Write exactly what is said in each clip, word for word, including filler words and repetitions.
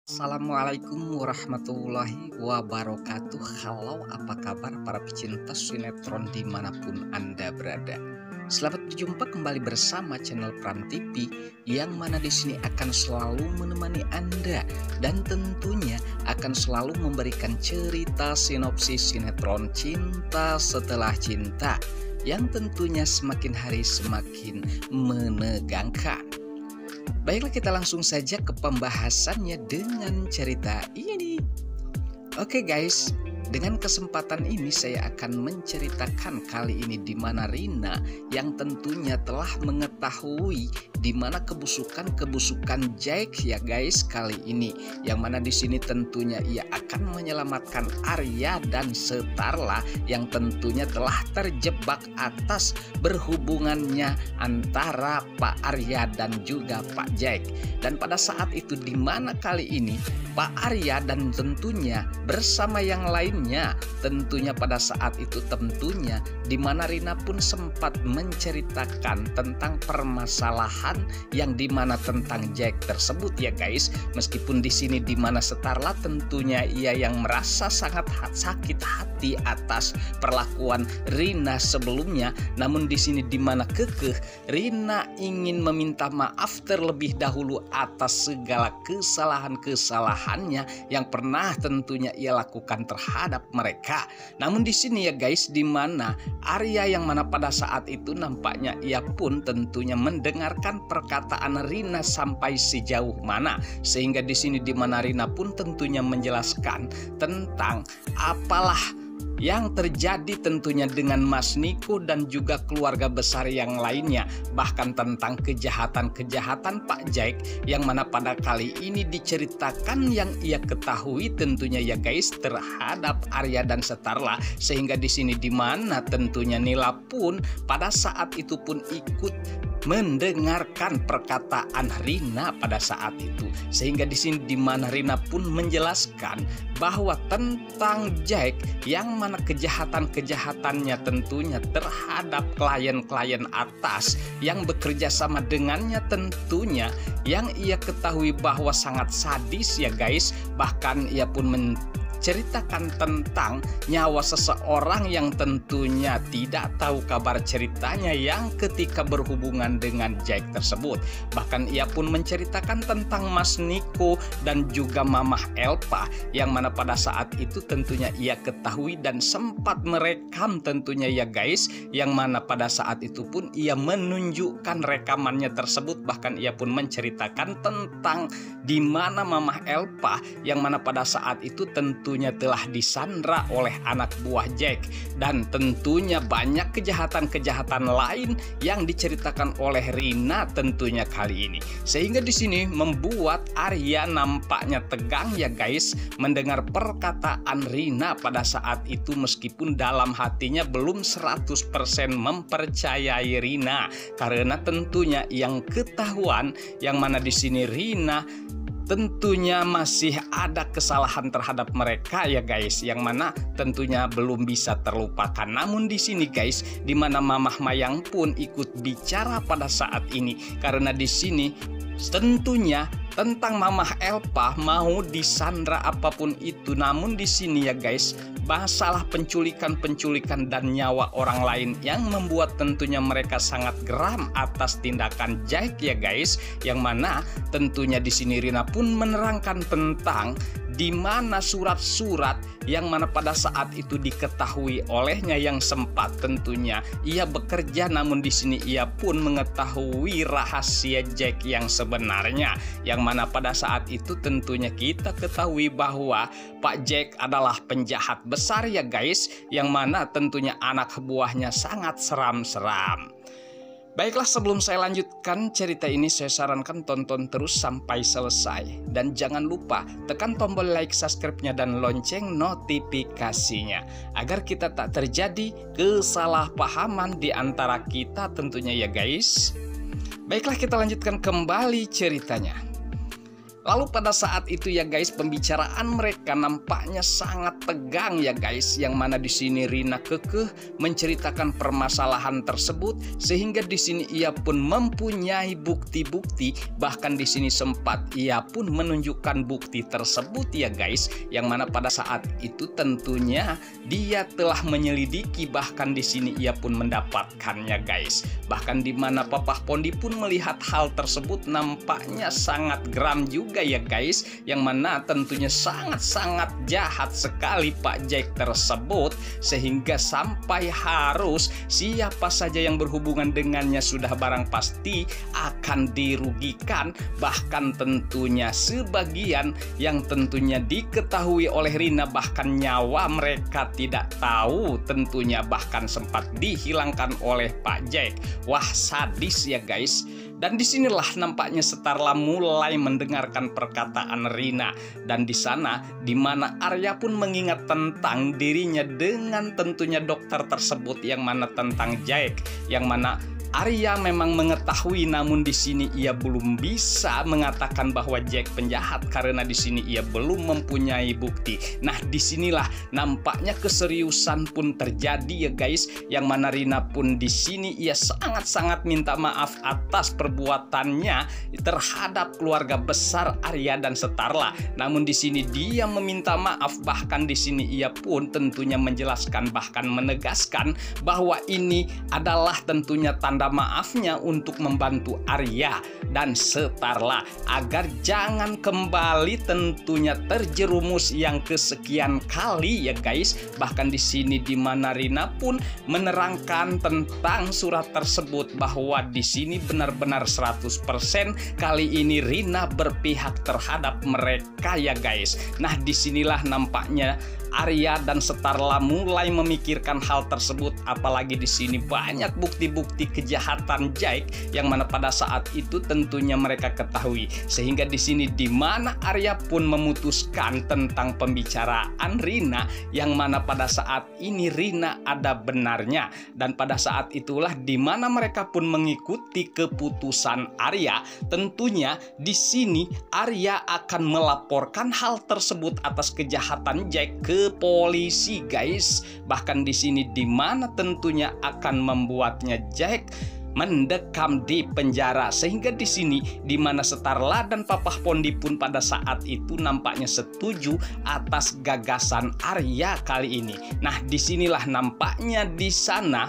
Assalamualaikum warahmatullahi wabarakatuh. Halo, apa kabar para pecinta sinetron dimanapun Anda berada? Selamat berjumpa kembali bersama channel Pram T V yang mana di sini akan selalu menemani Anda dan tentunya akan selalu memberikan cerita sinopsis sinetron Cinta Setelah Cinta yang tentunya semakin hari semakin menegangkan. Baiklah, kita langsung saja ke pembahasannya dengan cerita ini. Oke guys, dengan kesempatan ini saya akan menceritakan kali ini di mana Rina yang tentunya telah mengetahui di mana kebusukan-kebusukan Jack ya guys kali ini, yang mana di sini tentunya ia akan menyelamatkan Arya dan Setarla yang tentunya telah terjebak atas berhubungannya antara Pak Arya dan juga Pak Jack. Dan pada saat itu di mana kali ini Pak Arya dan tentunya bersama yang lainnya tentunya pada saat itu tentunya di mana Rina pun sempat menceritakan tentang permasalahan yang dimana tentang Jack tersebut ya guys. Meskipun di sini di mana Setarla tentunya ia yang merasa sangat sakit hati atas perlakuan Rina sebelumnya, namun di sini di mana kekeh Rina ingin meminta maaf terlebih dahulu atas segala kesalahan-kesalahannya yang pernah tentunya ia lakukan terhadap mereka. Namun di sini ya guys di mana Arya yang mana pada saat itu nampaknya ia pun tentunya mendengarkan perkataan Rina sampai sejauh mana, sehingga di sini di mana Rina pun tentunya menjelaskan tentang apalah yang terjadi tentunya dengan Mas Niko dan juga keluarga besar yang lainnya, bahkan tentang kejahatan-kejahatan Pak Jack yang mana pada kali ini diceritakan yang ia ketahui tentunya ya guys terhadap Arya dan Setarla, sehingga di sini di mana tentunya Nila pun pada saat itu pun ikut mendengarkan perkataan Rina pada saat itu, sehingga di sini di mana Rina pun menjelaskan bahwa tentang Jack yang mana kejahatan-kejahatannya tentunya terhadap klien-klien atas yang bekerja sama dengannya tentunya yang ia ketahui bahwa sangat sadis ya guys. Bahkan ia pun men ceritakan tentang nyawa seseorang yang tentunya tidak tahu kabar ceritanya yang ketika berhubungan dengan Jack tersebut. Bahkan ia pun menceritakan tentang Mas Niko dan juga Mamah Elpa yang mana pada saat itu tentunya ia ketahui dan sempat merekam tentunya ya guys, yang mana pada saat itu pun ia menunjukkan rekamannya tersebut. Bahkan ia pun menceritakan tentang di mana Mamah Elpa yang mana pada saat itu tentu tentunya telah disandra oleh anak buah Jack, dan tentunya banyak kejahatan-kejahatan lain yang diceritakan oleh Rina tentunya kali ini, sehingga di sini membuat Arya nampaknya tegang ya guys mendengar perkataan Rina pada saat itu, meskipun dalam hatinya belum seratus persen mempercayai Rina karena tentunya yang ketahuan yang mana di sini Rina tentunya masih ada kesalahan terhadap mereka ya guys, yang mana tentunya belum bisa terlupakan. Namun di sini guys, di mana Mamah Mayang pun ikut bicara pada saat ini karena di sini tentunya tentang Mamah Elpa mau disandra apapun itu. Namun di sini ya guys, masalah penculikan-penculikan dan nyawa orang lain yang membuat tentunya mereka sangat geram atas tindakan Jack ya guys, yang mana tentunya di sini Rina pun menerangkan tentang di mana surat-surat yang mana pada saat itu diketahui olehnya yang sempat tentunya ia bekerja, namun di sini ia pun mengetahui rahasia Jack yang sebenarnya, yang mana pada saat itu tentunya kita ketahui bahwa Pak Jack adalah penjahat besar ya guys, yang mana tentunya anak buahnya sangat seram-seram. Baiklah, sebelum saya lanjutkan cerita ini, saya sarankan tonton terus sampai selesai. Dan jangan lupa tekan tombol like, subscribe-nya, dan lonceng notifikasinya, agar kita tak terjadi kesalahpahaman di antara kita tentunya ya guys. Baiklah, kita lanjutkan kembali ceritanya. Lalu pada saat itu ya guys, pembicaraan mereka nampaknya sangat tegang ya guys, yang mana di sini Rina kekeh menceritakan permasalahan tersebut sehingga di sini ia pun mempunyai bukti-bukti, bahkan di sini sempat ia pun menunjukkan bukti tersebut ya guys, yang mana pada saat itu tentunya dia telah menyelidiki, bahkan di sini ia pun mendapatkannya guys. Bahkan di mana Papa Pondi pun melihat hal tersebut nampaknya sangat geram juga ya guys, yang mana tentunya sangat-sangat jahat sekali Pak Jack tersebut, sehingga sampai harus siapa saja yang berhubungan dengannya sudah barang pasti akan dirugikan. Bahkan tentunya sebagian yang tentunya diketahui oleh Rina, bahkan nyawa mereka tidak tahu tentunya, bahkan sempat dihilangkan oleh Pak Jack. Wah, sadis ya guys. Dan disinilah nampaknya Starla mulai mendengarkan perkataan Rina, dan di sana di mana Arya pun mengingat tentang dirinya dengan tentunya dokter tersebut, yang mana tentang Jack, yang mana Arya memang mengetahui, namun di sini ia belum bisa mengatakan bahwa Jack penjahat karena di sini ia belum mempunyai bukti. Nah, disinilah nampaknya keseriusan pun terjadi ya guys, yang mana Rina pun di sini ia sangat-sangat minta maaf atas perbuatannya terhadap keluarga besar Arya dan Starla. Namun di sini dia meminta maaf, bahkan di sini ia pun tentunya menjelaskan, bahkan menegaskan bahwa ini adalah tentunya tanda tanda maafnya untuk membantu Arya dan Starla agar jangan kembali tentunya terjerumus yang kesekian kali ya guys. Bahkan di sini di mana Rina pun menerangkan tentang surat tersebut, bahwa di sini benar-benar seratus persen kali ini Rina berpihak terhadap mereka ya guys. Nah, disinilah nampaknya Arya dan Starla mulai memikirkan hal tersebut, apalagi di sini banyak bukti-bukti kejahatan Jack yang mana pada saat itu tentunya mereka ketahui, sehingga di sini di mana Arya pun memutuskan tentang pembicaraan Rina, yang mana pada saat ini Rina ada benarnya, dan pada saat itulah di mana mereka pun mengikuti keputusan Arya. Tentunya di sini Arya akan melaporkan hal tersebut atas kejahatan Jack ke polisi guys. Bahkan di sini di mana tentunya akan membuatnya Jack mendekam di penjara, sehingga di sini di mana Starla dan Papa Pondi pun pada saat itu nampaknya setuju atas gagasan Arya kali ini. Nah, disinilah nampaknya di sana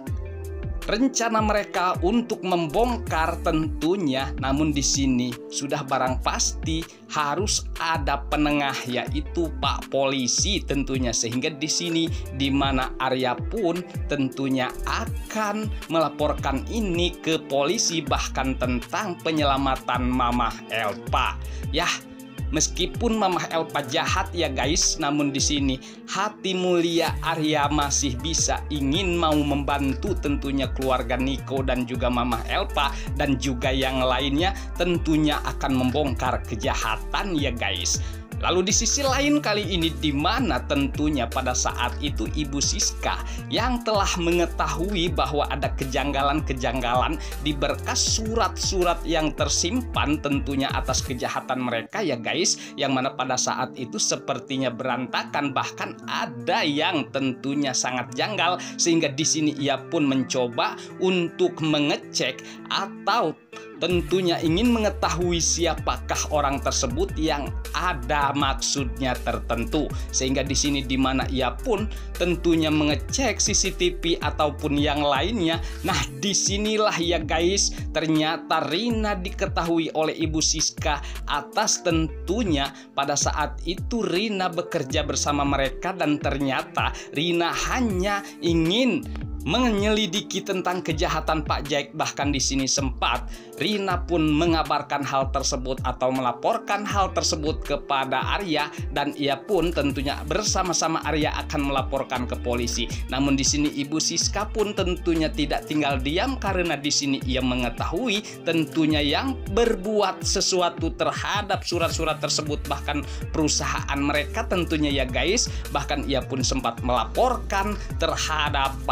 rencana mereka untuk membongkar tentunya, namun di sini sudah barang pasti harus ada penengah, yaitu Pak Polisi tentunya, sehingga di sini di mana Arya pun tentunya akan melaporkan ini ke polisi, bahkan tentang penyelamatan Mama Elpa. Ya, meskipun Mama Elpa jahat ya guys, namun di sini hati mulia Arya masih bisa ingin mau membantu tentunya keluarga Niko dan juga Mama Elpa dan juga yang lainnya tentunya akan membongkar kejahatan ya guys. Lalu di sisi lain kali ini di mana tentunya pada saat itu Ibu Siska yang telah mengetahui bahwa ada kejanggalan-kejanggalan di berkas surat-surat yang tersimpan tentunya atas kejahatan mereka ya guys, yang mana pada saat itu sepertinya berantakan, bahkan ada yang tentunya sangat janggal, sehingga di sini ia pun mencoba untuk mengecek atau tentunya ingin mengetahui siapakah orang tersebut yang ada maksudnya tertentu, sehingga di sini di mana ia pun tentunya mengecek C C T V ataupun yang lainnya. Nah, disinilah ya guys, ternyata Rina diketahui oleh Ibu Siska atas tentunya pada saat itu Rina bekerja bersama mereka, dan ternyata Rina hanya ingin menyelidiki tentang kejahatan Pak Jack. Bahkan di sini sempat Rina pun mengabarkan hal tersebut atau melaporkan hal tersebut kepada Arya, dan ia pun tentunya bersama-sama Arya akan melaporkan ke polisi. Namun di sini Ibu Siska pun tentunya tidak tinggal diam, karena di sini ia mengetahui tentunya yang berbuat sesuatu terhadap surat-surat tersebut, bahkan perusahaan mereka tentunya ya guys. Bahkan ia pun sempat melaporkan terhadap Pak Jack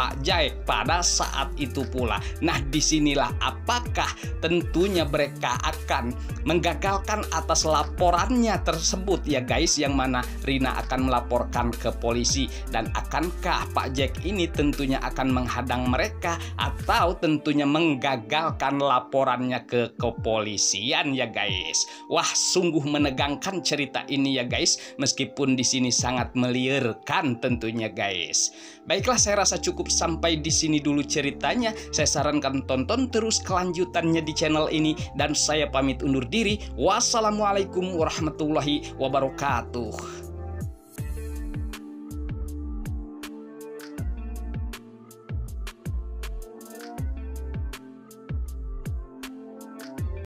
selesai pada saat itu pula. Nah, disinilah apakah tentunya mereka akan menggagalkan atas laporannya tersebut ya guys, yang mana Rina akan melaporkan ke polisi, dan akankah Pak Jack ini tentunya akan menghadang mereka atau tentunya menggagalkan laporannya ke kepolisian ya guys. Wah, sungguh menegangkan cerita ini ya guys, meskipun di sini sangat meliarkan tentunya guys. Baiklah, saya rasa cukup sampai di sini dulu ceritanya. Saya sarankan tonton terus kelanjutannya di channel ini, dan saya pamit undur diri. Wassalamualaikum warahmatullahi wabarakatuh.